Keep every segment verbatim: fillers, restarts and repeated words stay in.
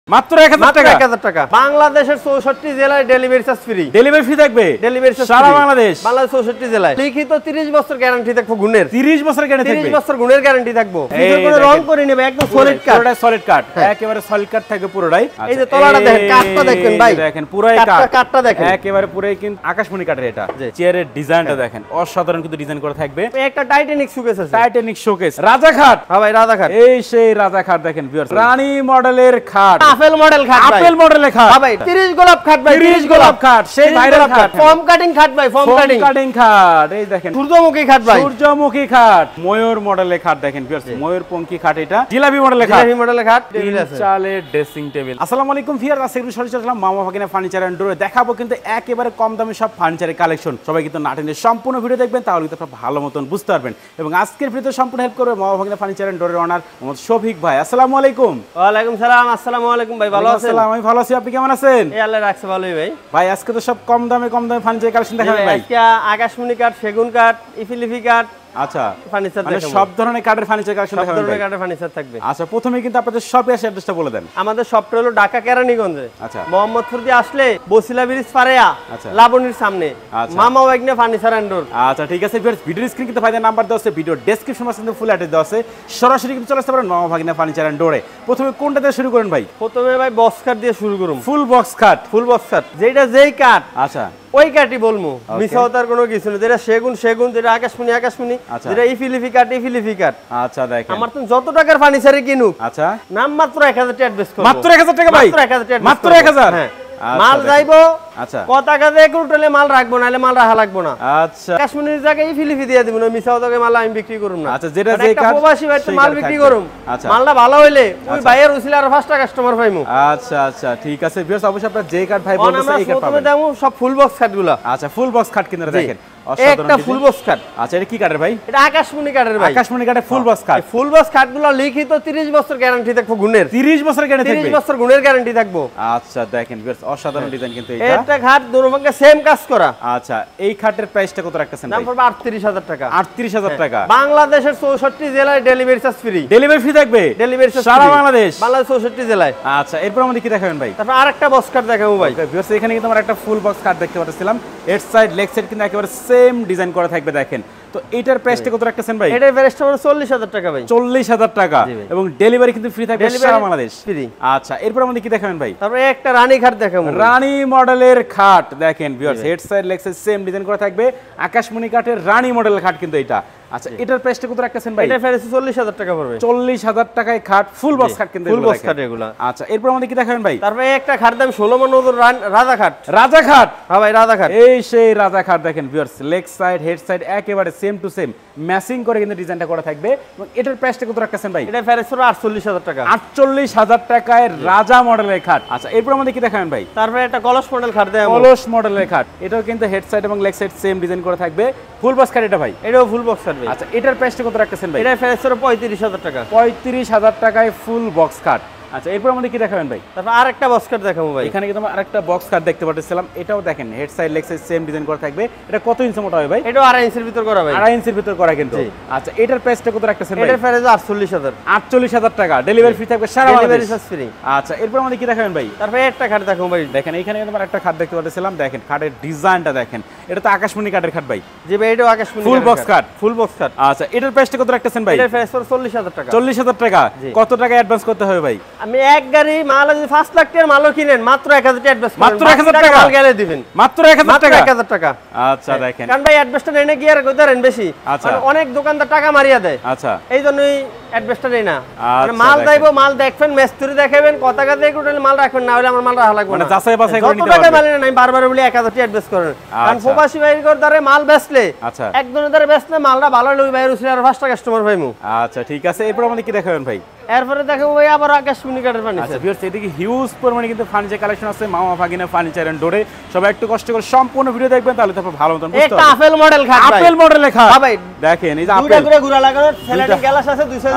মাত্র এক হাজার টাকা এক হাজার টাকা বাংলাদেশের চৌষট্টি জেলায় delivery charge free delivery free থাকবে ডেলিভারি চার্জ সারা বাংলাদেশ বাংলাদেশ চৌষট্টি জেলায় লিখিত ত্রিশ বছর গ্যারান্টি থাকবে গুণের ত্রিশ বছর গ্যারান্টি থাকবে ত্রিশ বছর গুণের গ্যারান্টি থাকবে কোনো রং করে নেবে একদম সলিড কাট পুরোটা সলিড কাট একেবারে সলিড কাট থাকবে পুরোটাই এই যে তলাটা দেখেন কাটটা দেখেন ভাই দেখেন পুরোই কাট কাটটা দেখেন একেবারে পুরোই কিন্তু আকাশমণি কাঠের এটা চেয়ারের ডিজাইনটা দেখেন অসাধারণ কিন্তু ডিজাইন করা থাকবে একটা টাইটানিক শোকেস আছে টাইটানিক শোকেস রাজা খাট হ্যাঁ ভাই রাজা খাট এই সেই রাজা খাট দেখেন ভিউয়ার্স রানী মডেলের খাট আপেল মডেল খাট ভাই আপেল মডেলের খাট হ্যাঁ ভাই ত্রিশ গোলাপ খাট ভাই ত্রিশ গোলাপ খাট সেই ভাইরাল খাট ফর্ম কাটিং খাট ভাই ফর্ম কাটিং কাটিং খাট এই দেখেন সূর্যমুখী খাট ভাই সূর্যমুখী খাট ময়ূর মডেলের খাট দেখেন ভিউয়ার্স ময়ূর পঙ্খী খাট এটা জিলাপি মডেলের খাট জিলাপি মডেলের খাট টেবিল আছে চালের ড্রেসিং টেবিল আসসালামু আলাইকুম ভিউয়ার্স আজকে একটু সরাসরি চললাম মামা ভাগিনা ফার্নিচার এন্ড ডোরে দেখাবো কিন্তু একেবারে কম দামে সব ফার্নিচারের কালেকশন সবাই কিন্তু নাটেনের সম্পূর্ণ ভিডিও দেখবেন তাহলে কিন্তু আপনারা ভালো মতন বুঝতে পারবেন এবং আজকের ভিডিওতে সম্পূর্ণ হেল্প করবে মামা ভাগিনা ফার্নিচার এন্ড ডোরের ওনার মোহাম্মদ শফিক ভাই আসসালামু আলাইকুম ওয়া আলাইকুম সালাম আসসালামু আলাইকুম ভাই ভালো আছেন আসসালাম আমি ভালো আছি আপনি কেমন আছেন এই আল্লাহ রাখছে ভালোই ভাই ভাই আজকে তো সব কম দামে কম দামে ফার্নিচার কালেকশন দেখাবেন ভাই আজকে আকাশমণি কাঠ সেগুন কাঠ ইফিলিফি কাঠ আচ্ছা ফার্নিচার মানে সব ধরনের কাঠের ফার্নিচার কালেকশন দেখাবেন সব ধরনের কাঠের ফার্নিচার থাকবে আচ্ছা প্রথমে কিন্তু আপনাদের শপে এসে অ্যাড্রেসটা বলে দেন আমাদের শপটা হলো ঢাকা কেরানীগঞ্জে আচ্ছা মোহাম্মদপুর দিয়ে আসলে বসিলা ব্রিজ পারেয়া আচ্ছা লাবণীর সামনে আচ্ছা মামা বাগনা ফার্নিচার এন্ড ডোর আচ্ছা ঠিক আছে ভিউয়ার্স ভিডিও স্ক্রিন কিন্তু ভাইদের নাম্বার দেওয়া আছে ভিডিও ডেসক্রিপশন বক্সে কিন্তু ফুল অ্যাড্রেস দেওয়া আছে সরাসরি কিন্তু চলে আসতে পারেন মামা ভাগিনা ফার্নিচার এন্ড ডোরে প্রথমে কোনটা দিয়ে শুরু করেন ভাই প্রথমে ভাই বক্স কাঠ দিয়ে শুরু করুন ফুল বক্স কাঠ ফুল বক্স কাঠ যেটা যেই কাঠ আচ্ছা ওই কাঠই বলমু মিছাওতার কোনো কিছু না যেটা সেগুন সেগুন যেটা আকাশমণি আকাশমণি যেটা ইফিলিফি কাঠ ইফিলিফি কাঠ আচ্ছা দেখেন আমার তো যত টাকার ফার্নিচারই কিনুক আচ্ছা নাম মাত্র এক হাজার টাকা অ্যাডভান্স করব মাত্র এক হাজার টাকা ভাই মাত্র এক হাজার টাকা মাত্র এক হাজার হ্যাঁ মাল যাইবো আচ্ছা কত টাকা দিয়ে কুটলে মাল রাখবো নালে মাল রাখা লাগবো না আচ্ছা কাশ্মীরের জায়গায় ইফিলিফি দিয়ে দিব না মিছাওতাকে মাল আমি বিক্রি করুম না আচ্ছা যেটা যে কাঠ প্রবাসী ভাই তো মাল বিক্রি করুম আচ্ছা মালটা ভালো হইলে ওই ভাইয়ের উছিলা আর পাঁচটা কাস্টমার পাইমু আচ্ছা আচ্ছা ঠিক আছে ভিউয়ার্স অবশ্যই আপনারা যে কাঠ ভাই বলতেছে এই কাঠ পাবেন প্রথমে দামু সব ফুল বক্স কাঠগুলো আচ্ছা ফুল বক্স কাঠ কিনে দেখেন একটা ফুল বক্স কাঠ আচ্ছা এটা কি কাঠের ভাই এটা আকাশমণি কাঠের ভাই আকাশমণি কাঠের ফুল বক্স কাঠ ফুল বক্স কাঠগুলো লিখিত ত্রিশ বছর গ্যারান্টি থাকবে গুণের ত্রিশ বছর গ্যারান্টি থাকবে ত্রিশ বছর গুণের গ্যারান্টি থাকবে আচ্ছা দেখেন ভিউয়ার্স অসাধারণ ডিজাইন কিন্তু এটা এটা খাট দুরভাগে সেম কাজ করা আচ্ছা এই খাটের প্রাইসটা কত রাখতেছেন ভাই দাম পড়বে আটত্রিশ হাজার টাকা আটত্রিশ হাজার টাকা বাংলাদেশের চৌষট্টি জেলায় delivery charge free delivery free থাকবে ডেলিভারি চার্জ সারা বাংলাদেশ বাংলাদেশ চৌষট্টি জেলায় আচ্ছা এরপর আমাদের কি দেখাবেন ভাই তারপর আরেকটা বক্স কাট দেখাবো ভাই ভিউয়ার্স এখানে কিন্তু আমরা একটা ফুল বক্স কাট দেখতে পাচ্ছিলাম এর সাইড লেগ সাইড কিন্তু একেবারে সেম ডিজাইন করা থাকবে দেখেন তো এটার প্রাইসটা কত রাখতেছেন ভাই এটার প্রাইসটা হলো চল্লিশ হাজার টাকা ভাই চল্লিশ হাজার টাকা এবং ডেলিভারি কিন্তু ফ্রি থাকবে সারা বাংলাদেশ ফ্রি আচ্ছা এরপর আমাদের কি দেখাবেন ভাই তারপর একটা রানী খাট দেখাবো রানী মডেলের খাট দেখেন viewers head side leg side same design করা থাকবে আকাশমণি কাঠের রানী মডেলের খাট কিন্তু এটা আচ্ছা এটার প্রাইসটা কত রাখতেছেন ভাই এটার প্রাইস চল্লিশ হাজার টাকা পড়বে চল্লিশ হাজার টাকায় খাট ফুল বক্স খাট কিন্তু ফুল বক্স খাট এগুলা আচ্ছা এরপর আমাদের কি দেখাবেন ভাই তারপরে একটা খাট দাম ষোলো মন ওজন রাজা খাট রাজা খাট হ্যাঁ ভাই রাজা খাট এই সেই রাজা খাট দেখেন viewers leg side head side একেবারে সেম টু সেম ম্যাচিং করে কিন্তু ডিজাইনটা করা থাকবে এবং এটার প্রাইসটা কত রাখতেছেন ভাই এটার প্রাইস হলো আটচল্লিশ হাজার টাকা আটচল্লিশ হাজার টাকায় রাজা মডেলের খাট আচ্ছা এরপর আমাদের কি দেখাবেন ভাই তারপরে একটা কলস মডেল খাট দেয় কলস মডেলের খাট এটাও কিন্তু হেড সাইড এবং লেগ সাইড সেম ডিজাইন করা থাকবে ফুল বক্স খাট এটা ভাই এটাও ফুল বক্স খাট ভাই আচ্ছা এটার প্রাইসটা কত রাখতেছেন ভাই এটার প্রাইস হলো পঁয়ত্রিশ হাজার টাকা পঁয়ত্রিশ হাজার টাকায় ফুল বক্স খাট আচ্ছা এরপর আমাদের কি দেখাবেন ভাই তারপর আরেকটা বক্স কাট দেখাবো ভাই এখানে কিন্তু আমরা আরেকটা বক্স কাট দেখতে পাচ্ছিলাম এটাও দেখেন head side leg side same design করা থাকবে এটা কত ইঞ্চি মোটা হবে ভাই এটাও আড়াই ইঞ্চির ভিতর করা ভাই আড়াই ইঞ্চির ভিতর করা কিন্তু আচ্ছা এটার প্রাইসটা কত রাখতেছেন ভাই এটার প্রাইস আটচল্লিশ হাজার আটচল্লিশ হাজার টাকা ডেলিভারি ফ্রি থাকবে সারা ডেলিভারি চার্জ ফ্রি আচ্ছা এরপর আমাদের কি দেখাবেন ভাই তারপর একটা খাট দেখাবো ভাই দেখেন এখানে কিন্তু আমরা একটা খাট দেখতে পাচ্ছিলাম দেখেন খাটের ডিজাইনটা দেখেন এটা তো আকাশমণি কাঠের খাট ভাই জি ভাই এটাও আকাশমণি full box cut full box cut আচ্ছা এটার প্রাইসটা কত রাখতেছেন ভাই এটার প্রাইস হলো চল্লিশ হাজার টাকা চল্লিশ হাজার টাকা কত টাকা অ্যাডভান্স করতে হবে ভাই আমি এক গাড়ি মাল যদি পাঁচ লাখ টাকার মালও কিনেন মাত্র এক হাজার টাকা অ্যাডভান্স মাত্র এক হাজার টাকা মাল গেলে দিবেন মাত্র এক হাজার টাকা এক হাজার টাকা আচ্ছা দেখেন কারণ ভাই অ্যাডভান্সটা নেই না কি আর কইতে পারেন বেশি মানে অনেক দোকানদার টাকা মারিয়া দেয় আচ্ছা এই জন্যই অ্যাডভান্সটা নেই না মানে মাল যাইবো মাল দেখবেন মিস্ত্রি দেখাবেন কত টাকা দিয়ে কোটালে মাল রাখবেন না হলে আমার মাল রাখা লাগবে না মানে যাচাই বাছাই করে নিতে কত টাকা পারবেন মাল না আমি বারবার বলি এক হাজার টাকা অ্যাডভান্স করেন কারণ প্রবাসী ভাইয়ের দ্বারা মাল বেচলে আচ্ছা একজনের দ্বারা বেচলে মালটা ভালো হলে ওই ভাইয়ের উসলে আর পাঁচটা কাস্টমার পাইমু আচ্ছা ঠিক আছে এরপর আমাদের কি দেখাবেন ভাই এরপরে দেখাবো ভাই আবার আকাশমণি কাঠের ফার্নিচার আচ্ছা ভিউয়ার্স এদিকে হিউজ পরিমাণে কিন্তু ফার্নিচার কালেকশন আছে মামা ভাগিনা ফার্নিচার এন্ড ডোরে সবাই একটু কষ্ট করে সম্পূর্ণ ভিডিও দেখবেন তাহলে তারপর ভালো মতন বুঝতে পারবেন একটা আপেল মডেল খাট ভাই আপেল মডেল লেখা হ্যাঁ ভাই দেখেন এই যে আপেল দুইটা করে ঘুরা লাগানো স্যালাডিং গ্লাস আছে দুইশো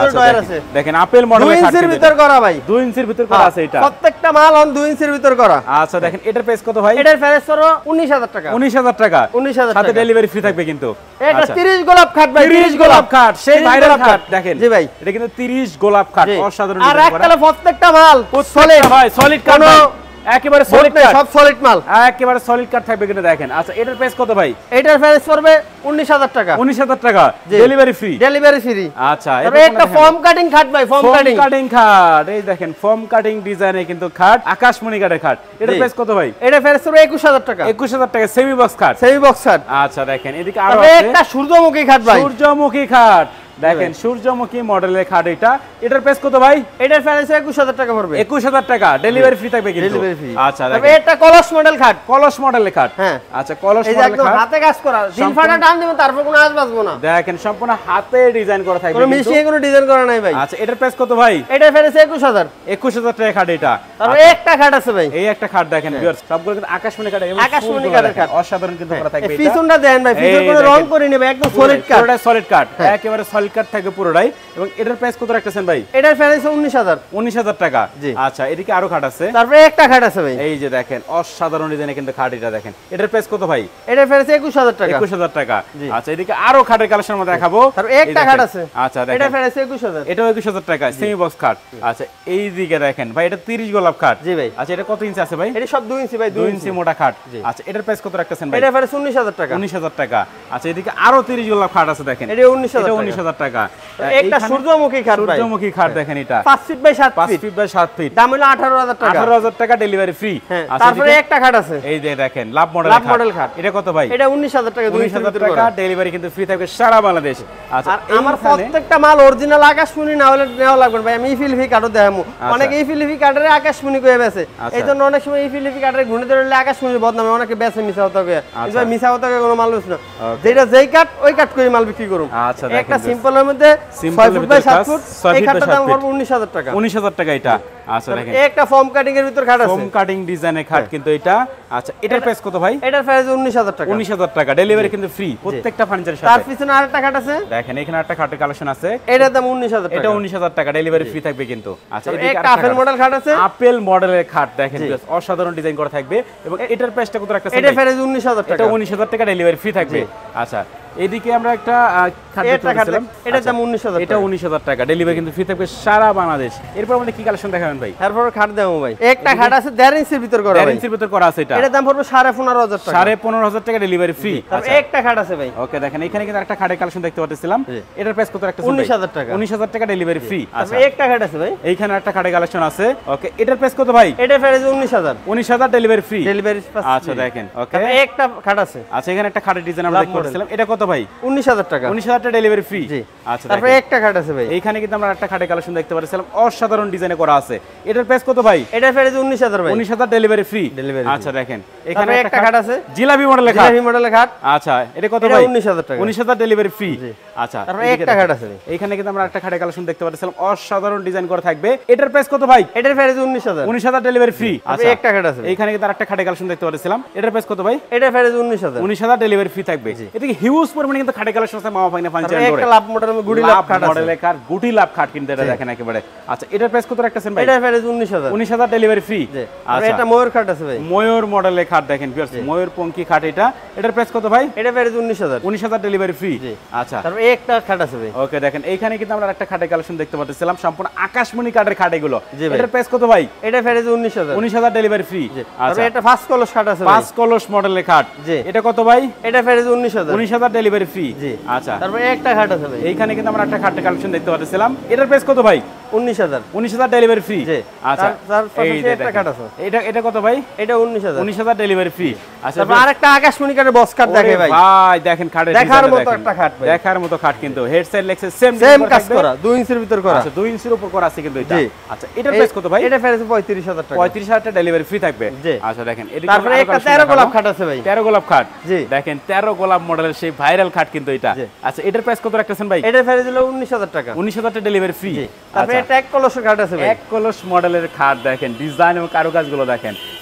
ভিতরে ডয়ার আছে দেখেন আপেল মডেলের খাট দুই ইঞ্চির ভিতর করা ভাই দুই ইঞ্চির ভিতর করা আছে এটা প্রত্যেকটা মাল অন দুই ইঞ্চির ভিতর করা আচ্ছা দেখেন এটার প্রাইস কত ভাই এটার প্রাইস হলো উনিশ হাজার টাকা উনিশ হাজার টাকা উনিশ হাজার সাথে ডেলিভারি ফ্রি থাকবে কিন্তু এটা ত্রিশ গোলাপ খাট ভাই ত্রিশ গোলাপ খাট সেই ভাইরাল খাট দেখেন জি ভাই এটা কিন্তু ত্রিশ গোলাপ খাট অসাধারণ আর একটা প্রত্যেকটা মাল সলিড ভাই সলিড কাট একেবারে সলিড কাট সব সলিড মাল একেবারে সলিড কাট থাকবে কিন্তু দেখেন আচ্ছা এটার প্রাইস কত ভাই এটার প্রাইস পড়বে উনিশ হাজার টাকা উনিশ হাজার টাকা ডেলিভারি ফ্রি ডেলিভারি ফ্রি আচ্ছা এটা একটা ফর্ম কাটিং খাট ভাই ফর্ম কাটিং কাটিং খাট এই দেখেন ফর্ম কাটিং ডিজাইনে কিন্তু খাট আকাশমণি কাঠের খাট এটার প্রাইস কত ভাই এটার প্রাইস পড়বে একুশ হাজার টাকা একুশ হাজার টাকা সেমি বক্স খাট সেমি বক্স খাট আচ্ছা দেখেন এদিকে আরো আছে একটা সূর্যমুখী খাট ভাই সূর্যমুখী খাট দেখেন সূর্যমুখী মডেলের খাট এটা এটার প্রাইস কত ভাই এটার প্রাইস একুশ হাজার টাকা পড়বে একুশ হাজার টাকা ডেলিভারি ফ্রি থাকবে কিন্তু ডেলিভারি ফ্রি আচ্ছা তবে এটা কলস মডেল খাট কলস মডেলের খাট হ্যাঁ আচ্ছা কলস এই মডেলের একদম খাট হাতে কাজ করা দিন ফাটা টান দিবেন তারপর কোনো আওয়াজ বাজবে না দেখেন সম্পূর্ণ হাতে ডিজাইন করা থাকবে কোনো মেশিনে কোনো ডিজাইন করা নাই ভাই আচ্ছা এটার প্রাইস কত ভাই এটার প্রাইস একুশ হাজার একুশ হাজার টাকা খাট এটা তবে একটা খাট আছে ভাই এই একটা খাট দেখেন ভিউয়ার্স সবগুলো কিন্তু আকাশমণি কাঠ এবং আকাশমণি কাঠের খাট অসাধারণ কিন্তু করা থাকবে এটা পিছনটা দেন ভাই পিছন কোনো রং করে নেবে একদম সলিড কাঠ পুরোটা সলিড কাঠ একেবারে সলিড কাঠ থাকবে পুরোটাই এবং এটার প্রাইস কত রাখতেছেন ভাই এটার প্রাইস উনিশ হাজার উনিশ হাজার টাকা আচ্ছা এদিকে আরো খাট আছে তারপরে একটা খাট আছে ভাই এই যে দেখেন অসাধারণ ডিজাইনে কিন্তু খাট এটা দেখেন এটার প্রাইস কত ভাই এটার প্রাইস একুশ হাজার টাকা একুশ হাজার টাকা আচ্ছা এদিকে আরো খাটের কালেকশন আমরা দেখাবো তারপর একটা খাট আছে আচ্ছা দেখেন এটার প্রাইস একুশ হাজার এটাও একুশ হাজার টাকা সেমি বক্স খাট আচ্ছা এই দিকে দেখেন ভাই এটা ত্রিশ গোলাপ খাট জি ভাই আচ্ছা এটা কত ইঞ্চি আছে ভাই এটা সব দুই ইঞ্চি ভাই দুই ইঞ্চি মোটা খাট আচ্ছা এটার প্রাইস কত রাখতেছেন ভাই এটার প্রাইস উনিশ হাজার টাকা উনিশ হাজার টাকা আচ্ছা এদিকে আরো ত্রিশ গোলাপ খাট আছে দেখেন এটা উনিশ হাজার এটা উনিশ হাজার টাকা একটা সূর্যমুখী খাট ভাই সূর্যমুখী খাট দেখেন এটা পাঁচ ফিট বাই সাত পাঁচ ফিট বাই সাত ফিট দাম হলো আঠারো হাজার টাকা আঠারো হাজার টাকা ডেলিভারি ফ্রি তারপরে একটা খাট আছে এই যে দেখেন লাভ মডেল লাভ মডেল খাট এটা কত ভাই এটা উনিশ হাজার টাকা উনিশ হাজার টাকা ডেলিভারি কিন্তু ফ্রি থাকবে সারা বাংলাদেশ আচ্ছা আর আমার প্রত্যেকটা মাল অরিজিনাল আকাশমণি না হলে নেওয়া লাগবে ভাই আমি ইফিলিফি কাটও দেখামু অনেক ইফিলিফি কাটের আকাশমণি কয়ে বেছে এইজন্য অনেক সময় ইফিলিফি কাটের ঘুরে ধরলে আকাশমণি বদনামে অনেকে বেছে মিছা হতে কয়ে কিন্তু মিছা হতে কয়ে কোনো মাল বেছে না যেটা যেই কাট ওই কাট করে মাল বিক্রি করুম আচ্ছা একটা সিম্পলের মধ্যে ছয় ফুট বাই সাত ফুট এই কাটটার দাম পড়বে উনিশ হাজার টাকা উনিশ হাজার টাকা এটা আচ্ছা দেখেন একটা ফর্ম কাটিং এর ভিতর খাট আছে ফর্ম কাটিং ডিজাইনের খাট কিন্তু এটা আচ্ছা এটার প্রাইস কত ভাই এটার প্রাইস উনিশ হাজার টাকা উনিশ হাজার টাকা ডেলিভারি কিন্তু ফ্রি প্রত্যেকটা ফার্নিচারের সাথে তার পিছনে আরেকটা খাট আছে দেখেন এখানে একটা খাটের কালেকশন আছে এটার দাম উনিশ হাজার টাকা এটা উনিশ হাজার টাকা ডেলিভারি ফ্রি থাকবে কিন্তু আচ্ছা এদিকে একটা আপেল মডেল খাট আছে আপেল মডেলের খাট দেখেন অসাধারণ ডিজাইন করা থাকবে এবং এটার প্রাইসটা কত রাখতেছেন এটার প্রাইস উনিশ হাজার টাকা এটা উনিশ হাজার টাকা ডেলিভারি ফ্রি থাকবে আচ্ছা এদিকে আমরা একটা খাট দেখতেছিলাম এটার দাম উনিশ হাজার এটা উনিশ হাজার টাকা ডেলিভারি কিন্তু ফ্রি থাকবে সারা বাংলাদেশ এরপর আমাদের কি কালেকশন দেখাবেন ভাই তারপর খাট দেবো ভাই একটা খাট আছে দেড় ইঞ্চির ভিতর করা দেড় ইঞ্চির ভিতর করা আছে এটা এটার দাম পড়বে সাড়ে পনেরো হাজার টাকা সাড়ে পনেরো হাজার টাকা ডেলিভারি ফ্রি আচ্ছা একটা খাট আছে ভাই ওকে দেখেন এখানে কিন্তু একটা খাটের কালেকশন দেখতে পাচ্ছিলাম এটার প্রাইস কত রাখতেছেন উনিশ হাজার টাকা উনিশ হাজার টাকা ডেলিভারি ফ্রি আচ্ছা একটা খাট আছে ভাই এইখানে একটা খাটের কালেকশন আছে ওকে এটার প্রাইস কত ভাই এটার প্রাইস উনিশ হাজার উনিশ হাজার ডেলিভারি ফ্রি ডেলিভারি আচ্ছা দেখেন ওকে একটা খাট আছে আচ্ছা এখানে একটা খাটের ডিজাইন আমরা দেখতে পাচ্ছিলাম এটা কত ভাই উনিশ হাজার টাকা উনিশ হাজার টাকা ডেলিভারি ফ্রি আচ্ছা তারপরে একটা খাট আছে ভাই এইখানে কিন্তু আমরা একটা খাটের কালেকশন দেখতে পাচ্ছিলাম অসাধারণ ডিজাইনে করা আছে এটার প্রাইস কত ভাই এটার প্রাইস উনিশ হাজার ভাই উনিশ হাজার ডেলিভারি ফ্রি ডেলিভারি আচ্ছা দেখেন এখানে একটা খাট আছে জিলাপি মডেলের খাট জিলাপি মডেলের খাট আচ্ছা এটা কত ভাই উনিশ হাজার টাকা উনিশ হাজার ডেলিভারি ফ্রি আচ্ছা তারপরে একটা খাট আছে এইখানে কিন্তু আমরা একটা খাটের কালেকশন দেখতে পাচ্ছিলাম অসাধারণ ডিজাইন করা থাকবে এটার প্রাইস কত ভাই এটার প্রাইস উনিশ হাজার উনিশ হাজার ডেলিভারি ফ্রি আচ্ছা একটা খাট আছে এইখানে কিন্তু আরেকটা খাটের কালেকশন দেখতে পাচ্ছিলাম এটার প্রাইস কত ভাই এটার প্রাইস উনিশ হাজার উনিশ হাজার ডেলিভারি ফ্রি থাকবে এদিকে হিউজ পরিমাণে কিন্তু খাটের কালেকশন আছে মামা বাগিনা ফার্নিচার এন্ড একটা লাভ মডেলের গুডি লাভ খাট আছে মডেলের খাট গুটি লাভ খাট কিন্তু এটা দেখেন একেবারে আচ্ছা এটার প্রাইস কত রাখতেছেন ভাই এটার প্রাইস উনিশ হাজার উনিশ হাজার ডেলিভারি ফ্রি আচ্ছা এটা ময়ূর খাট আছে ভাই ময়ূর মডেলের খাট দেখেন ভিউয়ার্স ময়ূর পঙ্কি খাট এটা এটার প্রাইস কত ভাই এটার প্রাইস উনিশ হাজার উনিশ হাজার ডেলিভারি ফ্রি আচ্ছা তারপর একটা খাট আছে ভাই ওকে দেখেন এইখানে কিন্তু আমরা একটা খাটের কালেকশন দেখতে পাচ্ছিলাম সম্পূর্ণ আকাশমণি কাঠের খাট এগুলো এটার প্রাইস কত ভাই এটার প্রাইস উনিশ হাজার উনিশ হাজার ডেলিভারি ফ্রি আচ্ছা এটা ফার্স্ট কলস খাট আছে পাঁচ কলস মডেলের খাট এটা কত ভাই এটার প্রাইস উনিশ হাজার উনিশ হাজার ডেলিভারি ফ্রি আচ্ছা তারপর একটা খাট আছে ভাই এইখানে কিন্তু আমরা একটা খাটের কালেকশন দেখতে পাচ্ছিলাম এটার প্রাইস কত ভাই উনিশ হাজার উনিশ হাজার ডেলিভারি ফ্রি আচ্ছা এই একটা খাট আছে এটা এটা কত ভাই এটা উনিশ হাজার উনিশ হাজার ডেলিভারি ফ্রি আচ্ছা তারপর আরেকটা আকাশমণি কাঠের বক্স খাট দেখে ভাই ভাই দেখেন খাটের দেখার মতো একটা খাট ভাই দেখার মতো খাট কিন্তু head side legs same same কাজ করা দুই ইঞ্চির ভিতর করা আচ্ছা দুই ইঞ্চির উপর করা আছে কিন্তু এটা আচ্ছা এটার প্রাইস কত ভাই এটা প্রাইস পঁয়ত্রিশ হাজার টাকা পঁয়ত্রিশ হাজার টাকা ডেলিভারি ফ্রি থাকবে আচ্ছা দেখেন এদিকে তারপরে একটা তেরো গোলাপ খাট আছে ভাই তেরো গোলাপ খাট জি দেখেন তেরো গোলাপ মডেলের সেই ভাইরাল খাট কিন্তু এটা আচ্ছা এটার প্রাইস কত রাখতেছেন ভাই এটার প্রাইস হলো উনিশ হাজার টাকা উনিশ হাজার টাকা ডেলিভারি ফ্রি তারপরে একটা এক কলসের খাট আছে ভাই এক কলস মডেলের খাট দেখেন ডিজাইন এবং কারুকাজগুলো দেখেন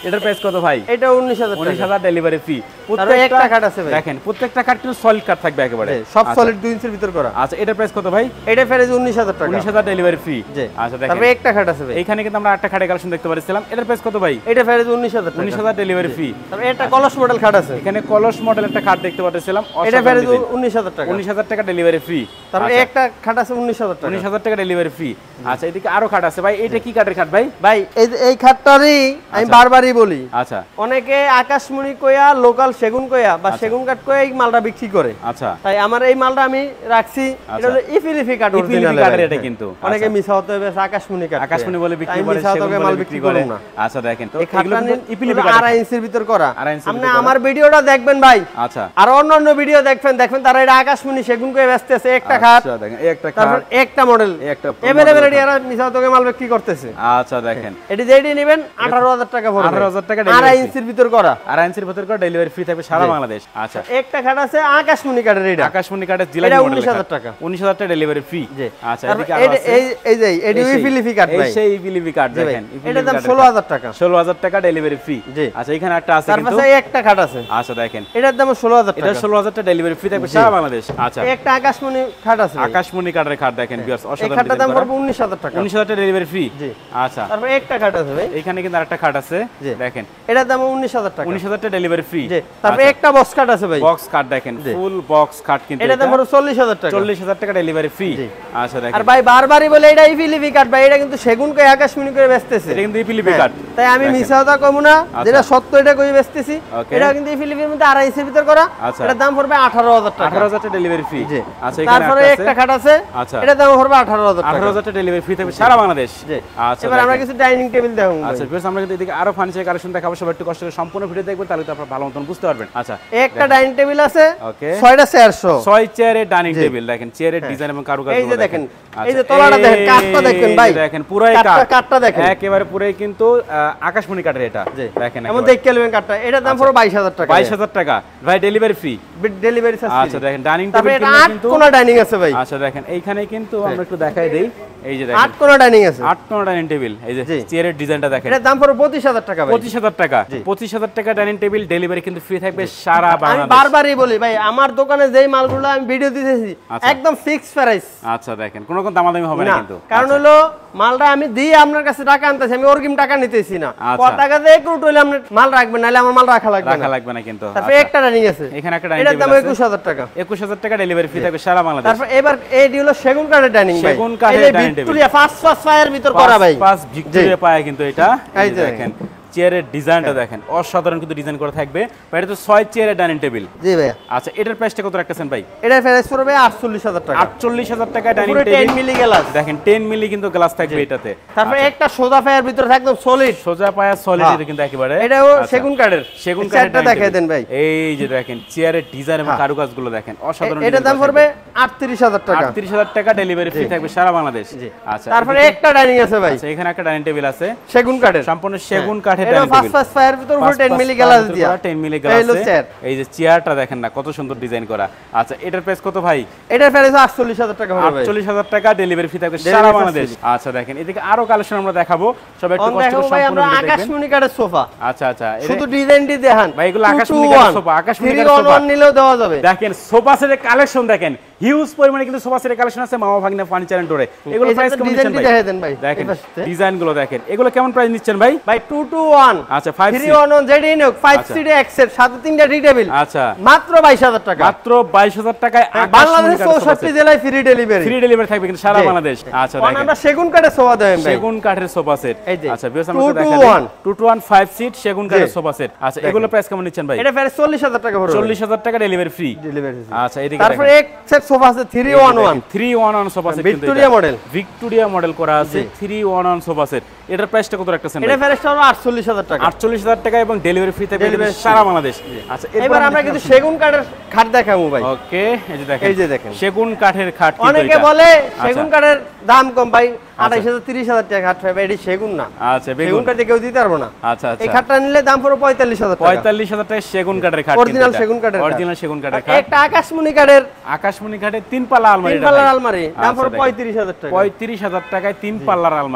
এটার প্রাইস কত ভাই? এটা উনিশ হাজার টাকা। উনিশ হাজার ডেলিভারি ফি। প্রত্যেকটা খাট আছে ভাই। দেখেন প্রত্যেকটা খাট কিন্তু সলিড কাট থাকবে একেবারে। সব সলিড দুই ইঞ্চির ভিতর করা। আচ্ছা এটার প্রাইস কত ভাই? এটা প্রাইস উনিশ হাজার টাকা। উনিশ হাজার ডেলিভারি ফি। আচ্ছা দেখেন তারপরে একটা খাট আছে ভাই। এইখানে কিন্তু আমরা একটা খাটের কালেকশন দেখতে পাচ্ছিলাম। এটার প্রাইস কত ভাই? এটা প্রাইস উনিশ হাজার টাকা। উনিশ হাজার ডেলিভারি ফি। তারপরে এটা কলস মডেল খাট আছে। এখানে কলস মডেল একটা খাট দেখতে পাচ্ছিলাম। এটা প্রাইস উনিশ হাজার টাকা। উনিশ হাজার টাকা ডেলিভারি ফি। তারপরে একটা খাট আছে উনিশ হাজার টাকা। উনিশ হাজার টাকা ডেলিভারি ফি। আচ্ছা এদিকে আরো খাট আছে ভাই। এটা কি কাঠের খাট ভাই? ভাই এই এই খাটটারই আমি বারবারই বলি। আচ্ছা অনেকে আকাশমণি কয়া লোকাল সেগুন কয়া বা সেগুন কাঠ কয়া এই মালটা বিক্রি করে। আচ্ছা তাই আমার এই মালটা আমি রাখছি। এটা হলো ইফিলিফি কাঠ অরিজিনাল কাঠের এটা কিন্তু। অনেকে মিছা হতে হবে আকাশমণি কাঠ। আকাশমণি বলে বিক্রি করে সেগুন মাল বিক্রি করে না। আচ্ছা দেখেন তো এগুলো ইফিলিফি কাঠ আড়াই ইঞ্চির ভিতর করা। আপনি আমার ভিডিওটা দেখবেন ভাই। আচ্ছা আর অন্যান্য ভিডিও দেখবেন দেখবেন তারা এটা আকাশমণি সেগুন কয়া বেচতেছে একটা খাট। আচ্ছা দেখেন একটা খাট তারপর একটা মডেল একটা अवेलेबल এর এরা মিছা হতে মাল বিক্রি করতেছে। আচ্ছা দেখেন এটি যেটি নেবেন আঠারো হাজার টাকা পড়বে। আঠারো হাজার টাকা আড়াই ইঞ্চির ভিতর করা। আড়াই ইঞ্চির ভিতর করা ডেলিভারি ফ্রি থাকবে সারা বাংলাদেশ। আচ্ছা একটা খাট আছে আকাশমণি কাঠের এটা। আকাশমণি কাঠের জিলা এটা মডেল উনিশ হাজার টাকা। উনিশ হাজার টাকা ডেলিভারি ফ্রি। আচ্ছা এদিকে আরো আছে এই এই যে এডি ইফিলিফি কাঠ ভাই। এই সেই ইফিলিফি কাঠ দেখেন। এটা দাম ষোলো হাজার টাকা। ষোলো হাজার টাকা ডেলিভারি ফ্রি। আচ্ছা এখানে একটা আছে কিন্তু। তারপরে একটা খাট আছে। আচ্ছা দেখেন এটার দাম ষোলো হাজার টাকা। এটা ষোলো হাজার টাকা ডেলিভারি ফ্রি থাকবে সারা বাংলাদেশ। আচ্ছা একটা আকাশমণি খাট আছে। আকাশমণি কাঠের খাট দেখেন ভিউয়ার্স অসাধারণ। এই খাটটার দাম পড়বে উনিশ হাজার টাকা। উনিশ হাজার টাকা ডেলিভারি ফ্রি। জি আচ্ছা তারপরে একটা খাট আছে ভাই। এখানে কিন্তু আরেকটা খাট আছে দেখেন। এটার দাম উনিশ হাজার টাকা। উনিশ হাজার টাকা ডেলিভারি ফ্রি। জি তারপরে একটা বক্স খাট আছে ভাই। বক্স খাট দেখেন ফুল বক্স খাট কিন্তু এটার দাম পড়বে চল্লিশ হাজার টাকা। চল্লিশ হাজার টাকা ডেলিভারি ফ্রি। আচ্ছা দেখেন আর ভাই বারবারই বলে এটা ইফিলিফি কাঠ ভাই। এটা কিন্তু সেগুন কই আকাশমণি করে বেচতেছে। এটা কিন্তু ইফিলিফি কাঠ। তাই আমি মিছা কথা কইব না, যেটা সত্য এটা কই বেচতেছি। এটা কিন্তু ইফিলিফির মধ্যে আড়াই ইঞ্চির ভিতর করা। এটার দাম পড়বে আঠারো হাজার টাকা। আঠারো হাজার টাকা ডেলিভারি ফ্রি। আচ্ছা এখানে তারপরে একটা খাট আছে। আচ্ছা এটার দাম পড়বে আঠারো হাজার টাকা। আঠারো হাজার টাকা ডেলিভারি ফ্রি থাকবে সারা বাংলাদেশ। আচ্ছা এবার আমরা কিছু ডাইনিং টেবিল দেখাবো। আচ্ছা ভিউয়ার্স আমরা কিন্তু এদিকে আরো ফার্নিচার কালেকশন দেখাবো। সবাই একটু কষ্ট করে সম্পূর্ণ ভিডিও দেখবেন তাহলে তো আপনারা ভালো মতন বুঝতে পারবেন। আচ্ছা একটা ডাইনিং টেবিল আছে। ওকে ছয়টা চারশো। ছয় চেয়ারের ডাইনিং টেবিল দেখেন। চেয়ারের ডিজাইন এবং কারুকাজ এই যে দেখেন। এই যে তলাটা দেখেন, কাঠটা দেখেন ভাই। দেখেন পুরাই কাঠ। কাঠটা দেখেন একেবারে পুরাই কিন্তু আকাশমণি কাঠের এটা দেখেন। এমন দেখে নেবেন কাঠটা। এটার দাম পড়বে বাইশ হাজার টাকা। বাইশ হাজার টাকা ভাই ডেলিভারি ফ্রি। Delivery charge. আচ্ছা দেখেন ডাইনিং টেবিল কিন্তু কোন ডাইনিং আছে ভাই। আচ্ছা দেখেন এইখানে কিন্তু আমরা একটু দেখাই দেই। এই যে দেখেন আট কোণা ডাইনিং আছে। আট কোণা ডাইনিং টেবিল। এই যে চেয়ারের ডিজাইনটা দেখেন। এটার দাম পড়বে পঁচিশ হাজার টাকা ভাই। পঁচিশ হাজার টাকা। পঁচিশ হাজার টাকা ডাইনিং টেবিল ডেলিভারি কিন্তু ফ্রি থাকবে সারা বাংলাদেশ। আমি বারবারই বলি ভাই আমার দোকানে যেই মালগুলো আমি ভিডিও দিতেছি একদম ফিক্স প্রাইস। আচ্ছা দেখেন কোনো কোন দামাদামি হবে না কিন্তু। কারণ হলো মালটা আমি দিয়ে আপনার কাছে টাকা আনতেছি, আমি অগ্রিম টাকা নিতেছি না। কত টাকা দিয়ে একটু হইলে আপনি মাল রাখবেন, নাহলে আমার মাল রাখা লাগবে না। রাখা লাগবে না কিন্তু। তারপর একটা ডাইনিং আছে। এখানে একটা ডাইনিং টেবিল আছে। এটার দাম একুশ হাজার টাকা। একুশ হাজার টাকা ডেলিভারি ফ্রি থাকবে সারা বাংলাদেশ। তারপর এবার এইটি হলো সেগুন কাঠের ডাইনিং ভাই। সেগুন কাঠের ডাইনিং টেবিল। ভিক্টোরিয়া পাঁচ পাঁচ পায়ের ভিতর করা ভাই। পাঁচ ভিক্টোরিয়া পায় কিন্তু এটা। এই যে দেখেন চেয়ারের ডিজাইনটা দেখেন অসাধারণ কিন্তু ডিজাইন করা থাকবে। এটা তো ছয় চেয়ারের ডাইনিং টেবিল। জি ভাই। আচ্ছা এটার প্রাইসটা কত রাখতেছেন ভাই? এটার প্রাইস পড়বে আটচল্লিশ হাজার টাকা। আটচল্লিশ হাজার টাকা ডাইনিং টেবিল। দশ মিলি গ্লাস দেখেন দশ মিলি কিন্তু গ্লাস থাকবে এটাতে। তারপর একটা সোজা পায়ের ভিতর একদম সলিড। সোজা পায়া সলিড এটা কিন্তু একেবারে। এটাও সেগুন কাঠের। সেগুন কাঠেরটা দেখাই দেন ভাই। এই যে দেখেন চেয়ারের ডিজাইন এবং কারুকাজগুলো দেখেন অসাধারণ। এটার দাম পড়বে আটত্রিশ হাজার টাকা। আটত্রিশ হাজার টাকা ডেলিভারি ফ্রি থাকবে সারা বাংলাদেশ। আচ্ছা তারপরে একটা ডাইনিং আছে ভাই। আচ্ছা এখানে একটা ডাইনিং টেবিল আছে সেগুন কাঠের, সম্পূর্ণ সেগুন কাঠের ডাইনিং টেবিল। এটা পাঁচ পাঁচ পায়ের ভিতর উপরে দশ মিলি গ্লাস দিয়া। দশ মিলি গ্লাস। এই যে চেয়ারটা দেখেন না কত সুন্দর ডিজাইন করা। আচ্ছা এটার প্রাইস কত ভাই? এটার প্রাইস আটচল্লিশ হাজার টাকা হবে ভাই। আটচল্লিশ হাজার টাকা ডেলিভারি ফ্রি থাকবে সারা বাংলাদেশ। আচ্ছা দেখেন এদিকে আরো কালেকশন আমরা দেখাবো। সবাই একটু কষ্ট করে সম্পূর্ণ ভিডিও দেখবেন। আকাশমণি কাঠের সোফা। আচ্ছা আচ্ছা শুধু ডিজাইনটি দেখেন ভাই, এগুলো আকাশমণি কাঠের সোফা। আকাশমণি কাঠের সোফা নিলেও দেওয়া যাবে। দেখেন সোফা সেটের কালেকশন দেখেন হিউজ পরিমাণে কিন্তু সোফা সেটের কালেকশন আছে মামা ভাগিনা ফার্নিচার এন্ড ডোরে। এগুলো প্রাইস কেমন নিচ্ছেন ভাই? দেখেন ভাই, দেখেন ডিজাইন গুলো দেখেন। এগুলো কেমন প্রাইস নিচ্ছেন ভাই? ভাই দুই টু ওয়ান। আচ্ছা পাঁচ থ্রি ওয়ান ওয়ান জেড ইনক পাঁচ সিট এক্সেল সাথে তিনটা টি টেবিল। আচ্ছা মাত্র বাইশ হাজার টাকা। মাত্র বাইশ হাজার টাকায় বাংলাদেশ চৌষট্টি জেলায় ফ্রি ডেলিভারি। ফ্রি ডেলিভারি থাকবে কিন্তু সারা বাংলাদেশ। আচ্ছা দেখেন আমরা সেগুন কাঠের সোফা দেন ভাই। সেগুন কাঠের সোফা সেট। আচ্ছা বিয়াস আমরা দেখাই দুই টু ওয়ান পাঁচ সিট সেগুন কাঠের সোফা সেট। আচ্ছা এগুলো প্রাইস কেমন নিচ্ছেন ভাই? এটা প্রাইস চল্লিশ হাজার টাকা পড়বে। চল্লিশ হাজার টাকা ডেলিভারি ফ্রি। ডেলিভারি। আচ্ছা এদিকে দেখেন তারপর এক সেট সোফা আছে three one one. Three one one sofa set কিন্তু ভিক্টোরিয়া মডেল। ভিক্টোরিয়া মডেল করা আছে three one one sofa set. এটার প্রাইসটা কত রাখতেছেন ভাই? এটা প্রাইসটা হলো আটচল্লিশ হাজার টাকা। আটচল্লিশ হাজার টাকা এবং ডেলিভারি ফ্রি থাকবে সারা বাংলাদেশ। আচ্ছা এবার আমরা কিন্তু সেগুন কাঠের খাট দেখাবো ভাই। ওকে এই যে দেখেন এই যে দেখেন সেগুন কাঠের খাট। কিন্তু অনেকে বলে সেগুন কাঠের দাম কম ভাই, আঠাইশ হাজার তিরিশ হাজার টাকা খাট পাবে। এটি সেগুন না। আচ্ছা সেগুন কাঠে কেউ দিতে পারবো না। আচ্ছা আচ্ছা এই খাটটা নিলে দাম পড়বে পঁয়তাল্লিশ হাজার টাকা। পঁয়তাল্লিশ হাজার টাকা সেগুন কাঠের খাট। অরিজিনাল সেগুন কাঠের। অরিজিনাল সেগুন কাঠের খাট। একটা আকাশমণি কাঠের। আকাশমণি কাঠের তিন পাল্লা আলমারি। তিন পাল্লার আলমারি দাম পড়বে পঁয়ত্রিশ হাজার টাকা। পঁয়ত্রিশ হাজার টাকায় তিন পাল্লার আলমারি।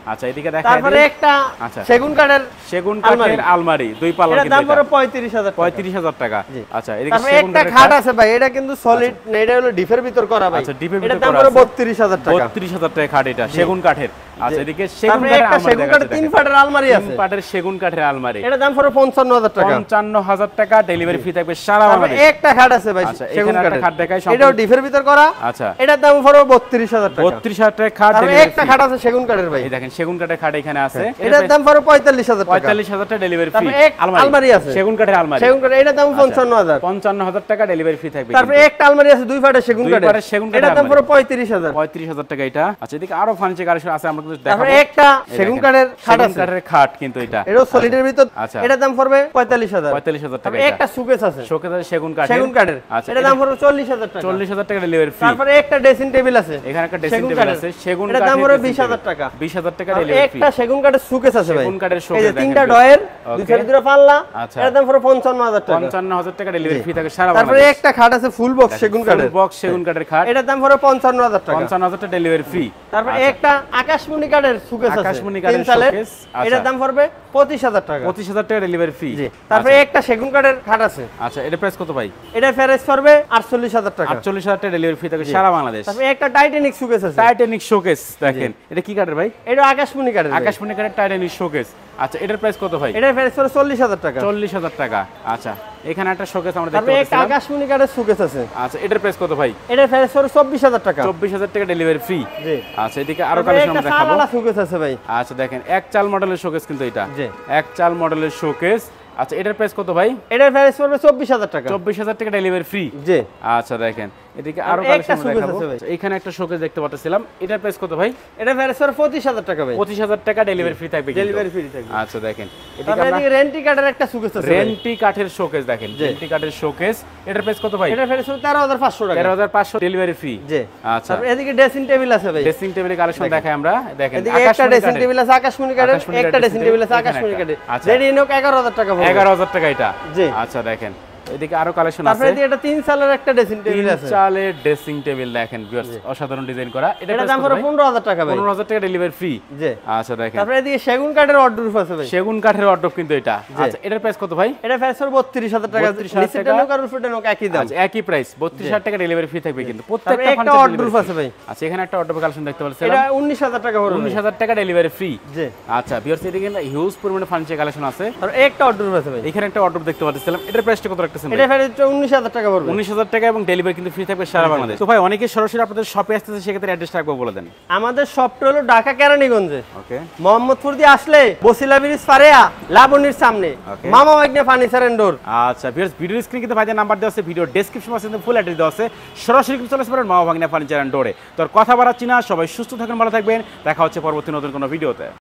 আচ্ছা এদিকে দেখা তারপরে একটা আচ্ছা সেগুন কাঠের সেগুন কাঠের আলমারি দুই পাল্লা কিন্তু দাম পড়ে পঁয়ত্রিশ হাজার পঁয়ত্রিশ হাজার টাকা আচ্ছা এদিকে তারপরে একটা খাট আছে ভাই এটা কিন্তু সলিড না এটা হলো ডিফের ভিতর করা ভাই আচ্ছা ডিফের ভিতর করা করা আছে বত্রিশ হাজার টাকা বত্রিশ হাজার টাকা খাট এটা সেগুন কাঠের আচ্ছা এদিকে সেগুন কাঠের আলমারি সেগুন কাঠের তিন ফাটের আলমারি আছে তিন ফাটের সেগুন কাঠের আলমারি এটা দাম পড়ে পঞ্চান্ন হাজার টাকা পঞ্চান্ন হাজার টাকা ডেলিভারি ফি থাকবে সারা বাংলাদেশ একটা খাট আছে ভাই সেগুন কাঠের খাট দেখাই সব এটাও ডিফের ভিতর করা আচ্ছা এটার দাম পড়ে বত্রিশ হাজার টাকা বত্রিশ হাজার টাকা খাট ডেলিভারি একটা খাট আছে সেগুন কাঠের ভাই এই দেখেন সেগুন কাঠের খাট এখানে আছে এটার দাম পড়ে পঁয়তাল্লিশ হাজার টাকা পঁয়তাল্লিশ হাজার টাকা ডেলিভারি ফি আলমারি আছে সেগুন কাঠের আলমারি সেগুন কাঠের এটার দাম পঞ্চান্ন হাজার পঞ্চান্ন হাজার টাকা ডেলিভারি ফি থাকবে তারপরে একটা আলমারি আছে দুই ফাটের সেগুন কাঠের দুই সেগুন কাঠের এটার দাম পড়ে পঁয়ত্রিশ হাজার পঁয়ত্রিশ হাজার টাকা এটা আচ্ছা এদিকে আরো ফার্নিচার কালেকশন আছে আমরা কিন্তু দেখাবো তারপরে একটা সেগুন কাঠের খাট আছে কাঠের খাট কিন্তু এটা এটাও সলিডের ভিতর আচ্ছা এটার দাম পড়বে পঁয়তাল্লিশ হাজার পঁয়তাল্লিশ হাজার টাকা একটা শোকেস আছে শোকেস আছে সেগুন কাঠের সেগুন কাঠের আচ্ছা এটার দাম পড়বে চল্লিশ হাজার টাকা চল্লিশ হাজার টাকা ডেলিভারি ফি তারপরে একটা ড্রেসিং টেবিল আছে এখানে একটা ড্রেসিং টেবিল আছে সেগুন কাঠের এটার দাম পড়বে বিশ হাজার টাকা বিশ হাজার টাকা ডেলিভারি ফি একটা সেগুন কাঠের শোকেস আছে ভাই সেগুন কাঠের এই শোকেস যে তিনটা ডয়ের দুই সাইড দুটো পাল্লা আচ্ছা এটার দাম পড়বে পঞ্চান্ন হাজার টাকা পঞ্চান্ন হাজার টাকা ডেলিভারি ফি থাকে সারা তারপরে একটা খাট আছে ফুল বক্স সেগুন কাঠের বক্স সেগুন কাঠের খাট এটার দাম পড়বে পঞ্চান্ন হাজার টাকা পঞ্চান্ন হাজার টাকা ডেলিভারি ফি তারপরে একটা আকাশমণি কাঠের শোকেস আছে আকাশমণি কাঠের শোকেস এটার দাম পড়বে পঁচিশ হাজার টাকা পঁচিশ হাজার টাকা ডেলিভারি ফি তারপরে একটা সেগুন কাঠের খাট আছে আচ্ছা এটা প্রাইস কত ভাই এটা প্রাইস পড়বে আটচল্লিশ হাজার টাকা আটচল্লিশ হাজার টাকা ডেলিভারি ফি থাকে সারা বাংলাদেশ তারপরে একটা টাইটানিক শোকেস আছে টাইটানিক শোকেস দেখেন এটা কি কাঠের ভাই এটা আকাশমণি কাঠের আকাশমণি কাঠের টাইটানিক শোকেস আচ্ছা এটার প্রাইস কত ভাই এটার প্রাইস পড়বে চল্লিশ হাজার টাকা চল্লিশ হাজার টাকা আচ্ছা এখানে একটা শোকেস আমরা দেখতে তারপরে একটা পাচ্ছি আকাশমণি কাঠের শোকেস আছে আচ্ছা এটার প্রাইস কত ভাই এটার প্রাইস পড়বে চব্বিশ হাজার টাকা চব্বিশ হাজার টাকা ডেলিভারি ফ্রি জি আচ্ছা এদিকে আরো কালেকশন আমরা দেখাবো একটা শোকেস আছে ভাই আচ্ছা দেখেন এক চাল মডেলের শোকেস কিন্তু এটা জি এক চাল মডেলের শোকেস আচ্ছা এটার প্রাইস কত ভাই এটার প্রাইস পড়বে চব্বিশ হাজার টাকা চব্বিশ হাজার টাকা ডেলিভারি ফ্রি জি আচ্ছা দেখেন এদিকে আরো কালেকশন দেখাবো এখানে একটা শোকেস দেখতে পাচ্ছিলাম এটার প্রাইস কত ভাই এটার প্রাইস পড়বে পঁচিশ হাজার টাকা ভাই পঁচিশ হাজার টাকা ডেলিভারি ফ্রি থাকবে ডেলিভারি ফ্রি থাকবে আচ্ছা দেখেন এদিকে আমরা রেন্টি কাঠের একটা শোকেস আছে রেন্টি কাঠের শোকেস দেখেন রেন্টি কাঠের শোকেস এটার প্রাইস কত ভাই এটার প্রাইস পড়বে তেরো হাজার পাঁচশো টাকা তেরো হাজার পাঁচশো ডেলিভারি ফ্রি জি আচ্ছা তারপর এদিকে ড্রেসিং টেবিল আছে ভাই ড্রেসিং টেবিলের কালেকশন দেখাই আমরা দেখেন এদিকে একটা ড্রেসিং টেবিল আছে আকাশমণি কাঠের একটা ড্রেসিং টেবিল আছে আকাশমণি কাঠের যেটি নিক এগারো হাজার টাকা পড়বে এগারো হাজার টাকা এটা জি আচ্ছা দেখেন এদিকে আরো কালেকশন আছে তারপরে এদিকে এটা তিন চালের একটা ড্রেসিং টেবিল আছে তিন চালের ড্রেসিং টেবিল দেখেন ভিউয়ার্স অসাধারণ ডিজাইন করা এটা দাম পড়বে পনেরো হাজার টাকা ভাই পনেরো হাজার টাকা ডেলিভারি ফ্রি জি আচ্ছা দেখেন তারপরে এদিকে সেগুন কাঠের অর্ডার আছে ভাই সেগুন কাঠের অর্ডার কিন্তু এটা আচ্ছা এটার প্রাইস কত ভাই এটা প্রাইস পড়বে বত্রিশ হাজার টাকা নিচেটা নোক আর উপরেটা নোক একই দাম আচ্ছা একই প্রাইস বত্রিশ হাজার টাকা ডেলিভারি ফ্রি থাকবে কিন্তু প্রত্যেকটা একটা অর্ডার আছে ভাই আচ্ছা এখানে একটা অর্ডার কালেকশন দেখতে পাচ্ছেন এটা উনিশ হাজার টাকা পড়বে উনিশ হাজার টাকা ডেলিভারি ফ্রি জি আচ্ছা ভিউয়ার্স এদিকে হিউজ পরিমাণে ফার্নিচার কালেকশন আছে আর একটা অর্ডার আছে ভাই এখানে একটা অর্ডার দেখতে পাচ্ছিলাম এটার প্রাইসটা কত রাখতেছেন এটা প্রাইস উনিশ হাজার টাকা পড়বে উনিশ হাজার টাকা এবং ডেলিভারি কিন্তু ফ্রি থাকবে সারা বাংলাদেশ তো ভাই অনেকে সরাসরি আপনাদের শপে আসতেছে সেক্ষেত্রে অ্যাড্রেসটা একবার বলে দেন আমাদের শপটা হলো ঢাকা কেরানীগঞ্জে ওকে মোহাম্মদপুর দিয়ে আসলে বসিলা ব্রিজ পারেয়া লাবণীর সামনে মামা বাগনা ফার্নিচার এন্ড ডোর আচ্ছা ভিউয়ার্স ভিডিও স্ক্রিনে কিন্তু ভাইদের নাম্বার দেওয়া আছে ভিডিও ডেসক্রিপশন বক্সে কিন্তু ফুল অ্যাড্রেস দেওয়া আছে সরাসরি কিন্তু চলে আসতে পারেন মামা বাগনা ফার্নিচার এন্ড ডোরে তো আর কথা বাড়াচ্ছি না সবাই সুস্থ থাকুন ভালো থাকবেন দেখা হচ্ছে পরবর্তী নতুন কোনো ভিডিওতে।